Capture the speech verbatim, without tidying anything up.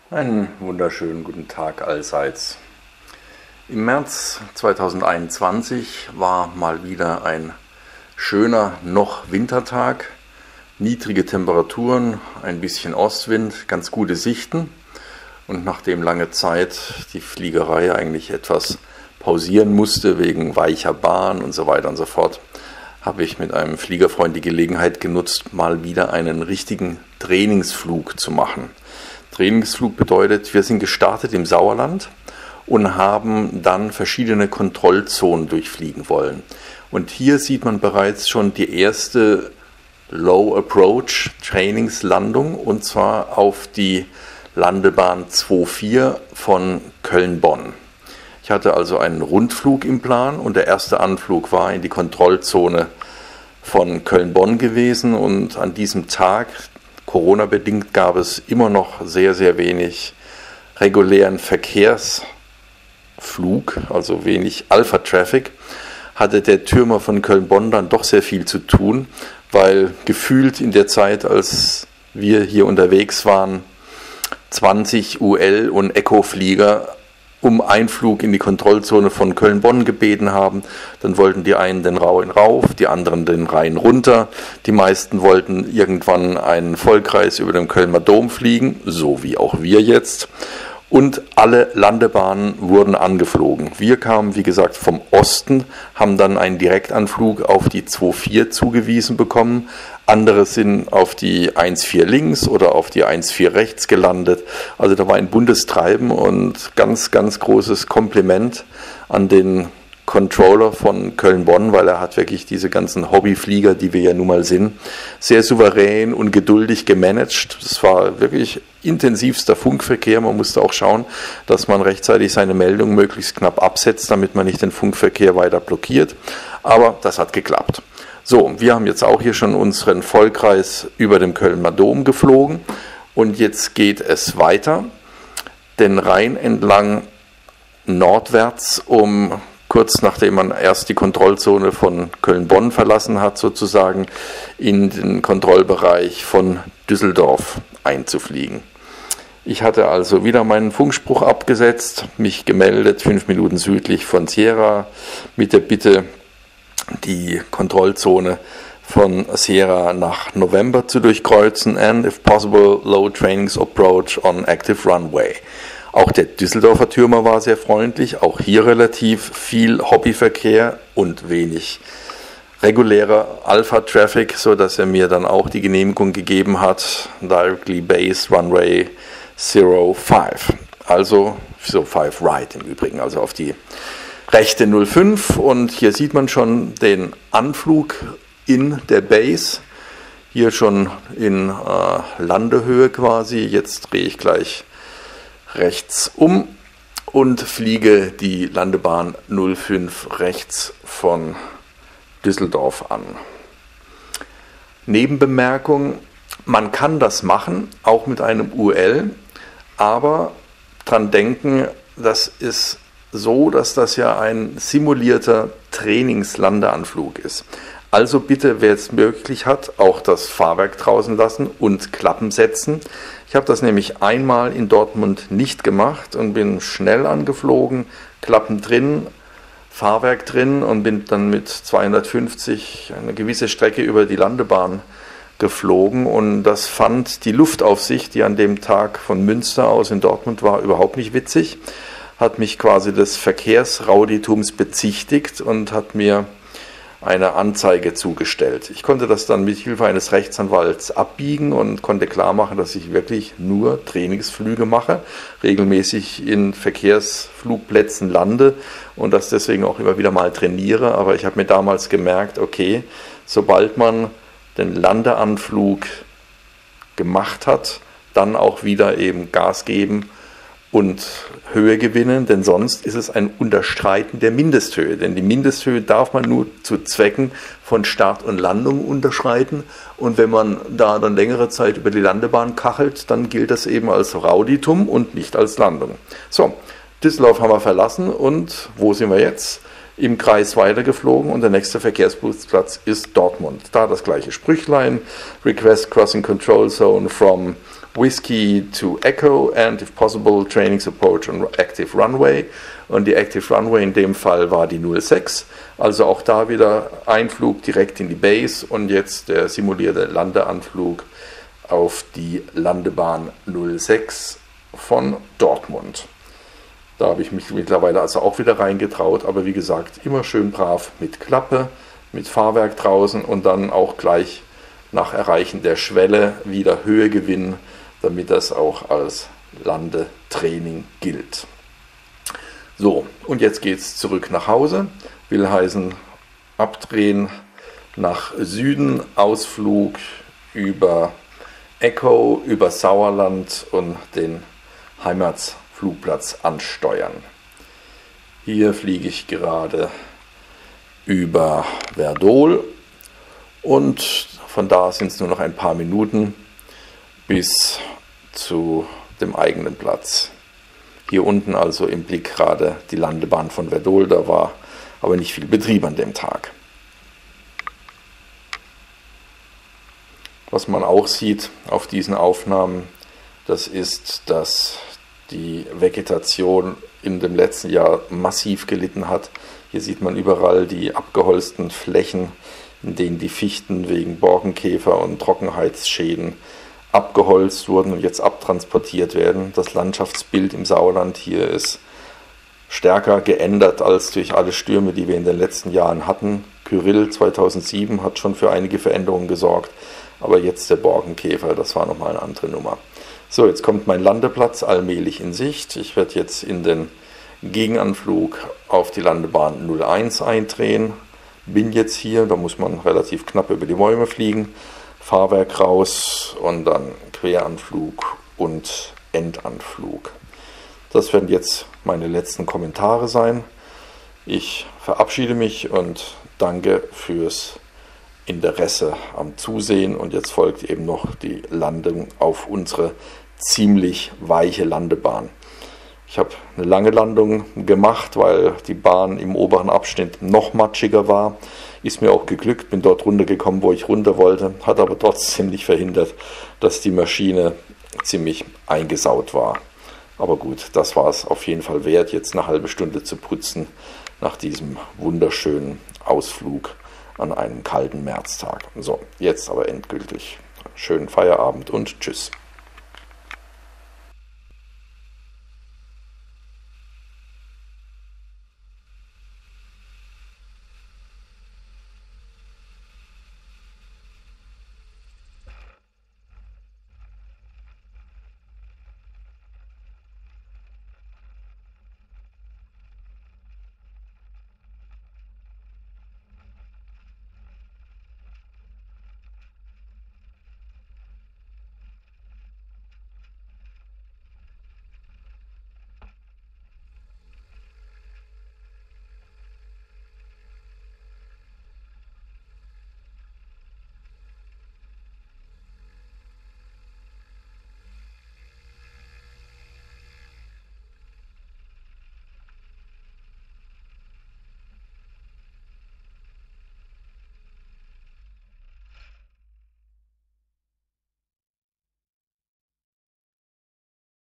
Einen wunderschönen guten Tag allseits. Im März zweitausendeinundzwanzig war mal wieder ein schöner noch Wintertag, niedrige Temperaturen, ein bisschen Ostwind, ganz gute Sichten. Und nachdem lange Zeit die Fliegerei eigentlich etwas pausieren musste wegen weicher Bahn und so weiter und so fort, habe ich mit einem Fliegerfreund die Gelegenheit genutzt, mal wieder einen richtigen Trainingsflug zu machen. Trainingsflug bedeutet, wir sind gestartet im Sauerland und haben dann verschiedene Kontrollzonen durchfliegen wollen. Und hier sieht man bereits schon die erste Low Approach Trainingslandung, und zwar auf die Landebahn zwei vier von Köln-Bonn. Ich hatte also einen Rundflug im Plan und der erste Anflug war in die Kontrollzone von Köln-Bonn gewesen, und an diesem Tag, Corona-bedingt, gab es immer noch sehr, sehr wenig regulären Verkehrsflug, also wenig Alpha-Traffic, hatte der Türmer von Köln-Bonn dann doch sehr viel zu tun, weil gefühlt in der Zeit, als wir hier unterwegs waren, zwanzig U L- und Echo-Flieger um Einflug in die Kontrollzone von Köln-Bonn gebeten haben. Dann wollten die einen den Rhein rauf, die anderen den Rhein runter. Die meisten wollten irgendwann einen Vollkreis über dem Kölner Dom fliegen, so wie auch wir jetzt. Und alle Landebahnen wurden angeflogen. Wir kamen, wie gesagt, vom Osten, haben dann einen Direktanflug auf die zwei vier zugewiesen bekommen. Andere sind auf die eins vier links oder auf die eins vier rechts gelandet. Also da war ein buntes Treiben, und ganz, ganz großes Kompliment an den Controller von Köln-Bonn, weil er hat wirklich diese ganzen Hobbyflieger, die wir ja nun mal sind, sehr souverän und geduldig gemanagt. Es war wirklich intensivster Funkverkehr. Man musste auch schauen, dass man rechtzeitig seine Meldung möglichst knapp absetzt, damit man nicht den Funkverkehr weiter blockiert. Aber das hat geklappt. So, wir haben jetzt auch hier schon unseren Vollkreis über dem Kölner Dom geflogen, und jetzt geht es weiter, den Rhein entlang nordwärts, um kurz nachdem man erst die Kontrollzone von Köln-Bonn verlassen hat, sozusagen in den Kontrollbereich von Düsseldorf einzufliegen. Ich hatte also wieder meinen Funkspruch abgesetzt, mich gemeldet, fünf Minuten südlich von Sierra, mit der Bitte, die Kontrollzone von Sierra nach November zu durchkreuzen, and if possible low trainings approach on active runway. Auch der Düsseldorfer Türmer war sehr freundlich, auch hier relativ viel Hobbyverkehr und wenig regulärer Alpha-Traffic, sodass er mir dann auch die Genehmigung gegeben hat, directly base runway zero five, also so five right im Übrigen, also auf die rechte null fünf, und hier sieht man schon den Anflug in der Base, hier schon in äh, Landehöhe quasi. Jetzt drehe ich gleich rechts um und fliege die Landebahn null fünf rechts von Düsseldorf an. Nebenbemerkung: Man kann das machen, auch mit einem U L, aber dran denken, das ist so, dass das ja ein simulierter Trainingslandeanflug ist. Also bitte, wer es möglich hat, auch das Fahrwerk draußen lassen und Klappen setzen. Ich habe das nämlich einmal in Dortmund nicht gemacht und bin schnell angeflogen, Klappen drin, Fahrwerk drin, und bin dann mit zweihundertfünfzig eine gewisse Strecke über die Landebahn geflogen, und das fand die Luftaufsicht, die an dem Tag von Münster aus in Dortmund war, überhaupt nicht witzig. Hat mich quasi des Verkehrsrauditums bezichtigt und hat mir eine Anzeige zugestellt. Ich konnte das dann mit Hilfe eines Rechtsanwalts abbiegen und konnte klar machen, dass ich wirklich nur Trainingsflüge mache, regelmäßig in Verkehrsflugplätzen lande und das deswegen auch immer wieder mal trainiere. Aber ich habe mir damals gemerkt, okay, sobald man den Landeanflug gemacht hat, dann auch wieder eben Gas geben und Höhe gewinnen, denn sonst ist es ein Unterschreiten der Mindesthöhe. Denn die Mindesthöhe darf man nur zu Zwecken von Start und Landung unterschreiten. Und wenn man da dann längere Zeit über die Landebahn kachelt, dann gilt das eben als Rauditum und nicht als Landung. So, Düsseldorf haben wir verlassen, und wo sind wir jetzt? Im Kreis weitergeflogen, und der nächste Verkehrsplatz ist Dortmund. Da das gleiche Sprüchlein: Request Crossing Control Zone from Whiskey to Echo and, if possible, training support on active runway. Und die Active Runway in dem Fall war die null sechs. Also auch da wieder Einflug direkt in die Base und jetzt der simulierte Landeanflug auf die Landebahn null sechs von Dortmund. Da habe ich mich mittlerweile also auch wieder reingetraut, aber wie gesagt, immer schön brav mit Klappe, mit Fahrwerk draußen und dann auch gleich nach Erreichen der Schwelle wieder Höhe gewinnen, damit das auch als Landetraining gilt. So, und jetzt geht es zurück nach Hause, will heißen abdrehen nach Süden, Ausflug über Echo, über Sauerland und den Heimatflugplatz ansteuern. Hier fliege ich gerade über Verdol und von da sind es nur noch ein paar Minuten bis zu dem eigenen Platz. Hier unten also im Blick gerade die Landebahn von Verdol, da war aber nicht viel Betrieb an dem Tag. Was man auch sieht auf diesen Aufnahmen, das ist, dass die Vegetation in dem letzten Jahr massiv gelitten hat. Hier sieht man überall die abgeholzten Flächen, in denen die Fichten wegen Borkenkäfer und Trockenheitsschäden abgeholzt wurden und jetzt abtransportiert werden. Das Landschaftsbild im Sauerland hier ist stärker geändert als durch alle Stürme, die wir in den letzten Jahren hatten. Kyrill zweitausendsieben hat schon für einige Veränderungen gesorgt, aber jetzt der Borkenkäfer, das war nochmal eine andere Nummer. So, jetzt kommt mein Landeplatz allmählich in Sicht. Ich werde jetzt in den Gegenanflug auf die Landebahn null eins eindrehen. Bin jetzt hier, da muss man relativ knapp über die Bäume fliegen. Fahrwerk raus und dann Queranflug und Endanflug. Das werden jetzt meine letzten Kommentare sein. Ich verabschiede mich und danke fürs Interesse am Zusehen und jetzt folgt eben noch die Landung auf unsere ziemlich weiche Landebahn. Ich habe eine lange Landung gemacht, weil die Bahn im oberen Abschnitt noch matschiger war. Ist mir auch geglückt, bin dort runtergekommen, wo ich runter wollte, hat aber trotzdem nicht verhindert, dass die Maschine ziemlich eingesaut war. Aber gut, das war es auf jeden Fall wert, jetzt eine halbe Stunde zu putzen nach diesem wunderschönen Ausflug an einem kalten Märztag. So, jetzt aber endgültig. Schönen Feierabend und tschüss.